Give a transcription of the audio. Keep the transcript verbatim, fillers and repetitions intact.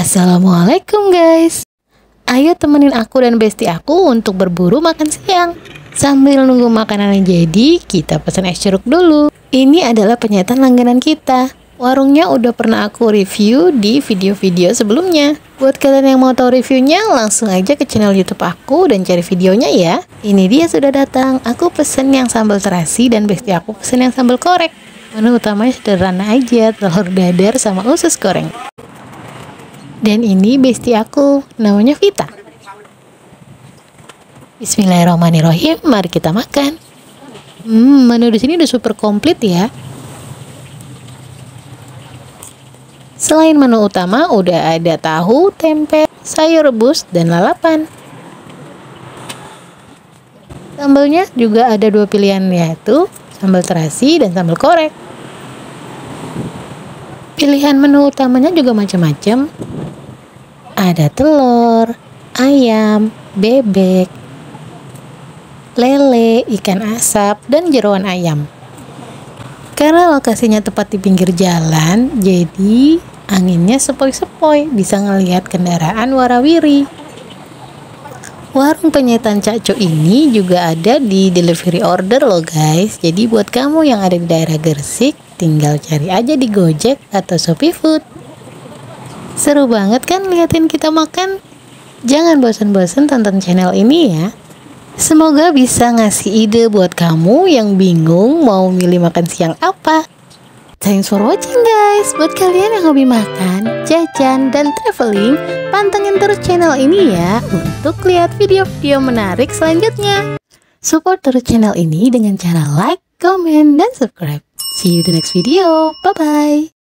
Assalamualaikum guys. Ayo temenin aku dan bestie aku untuk berburu makan siang. Sambil nunggu makanannya jadi, kita pesan es jeruk dulu. Ini adalah penyetan langganan kita. Warungnya udah pernah aku review di video-video sebelumnya. Buat kalian yang mau tahu reviewnya, langsung aja ke channel YouTube aku dan cari videonya ya. Ini dia sudah datang. Aku pesen yang sambal terasi dan bestie aku pesen yang sambal korek. Menu utamanya sederhana aja, telur dadar sama usus goreng. Dan ini bestie aku, namanya Vita. Bismillahirrahmanirrahim, mari kita makan. Hmm, menu di sini udah super komplit ya. Selain menu utama, udah ada tahu, tempe, sayur rebus, dan lalapan. Sambalnya juga ada dua pilihan, yaitu sambal terasi dan sambal korek. Pilihan menu utamanya juga macam-macam. Ada telur, ayam, bebek, lele, ikan asap, dan jeroan ayam. Karena lokasinya tepat di pinggir jalan, jadi anginnya sepoi-sepoi, bisa ngelihat kendaraan warawiri. Warung penyetan Cakco ini juga ada di delivery order loh guys. Jadi buat kamu yang ada di daerah Gresik, tinggal cari aja di Gojek atau Shopee Food. Seru banget kan liatin kita makan? Jangan bosan-bosan tonton channel ini ya. Semoga bisa ngasih ide buat kamu yang bingung mau milih makan siang apa. Thanks for watching guys. Buat kalian yang hobi makan, jajan, dan traveling, pantengin terus channel ini ya untuk lihat video-video menarik selanjutnya. Support terus channel ini dengan cara like, comment, dan subscribe. See you the next video. Bye-bye.